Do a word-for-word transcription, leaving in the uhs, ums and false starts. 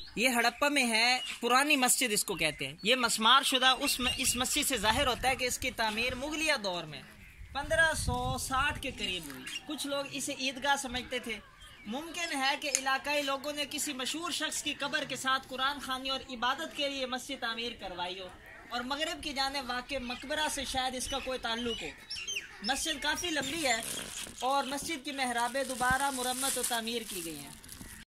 ये हड़प्पा में है, पुरानी मस्जिद इसको कहते हैं। ये मस्मार शुदा उस इस मस्जिद से जाहिर होता है कि इसकी तामीर मुगलिया दौर में पंद्रह सौ साठ के करीब हुई। कुछ लोग इसे ईदगाह समझते थे। मुमकिन है कि इलाकाई लोगों ने किसी मशहूर शख्स की कब्र के साथ कुरान खानी और इबादत के लिए मस्जिद तामीर करवाई हो, और मगरिब की जाने वाक़े मकबरा से शायद इसका कोई ताल्लुक हो। मस्जिद काफ़ी लंबी है और मस्जिद की मेहराबें दोबारा मुरम्मत और तामीर की गई हैं।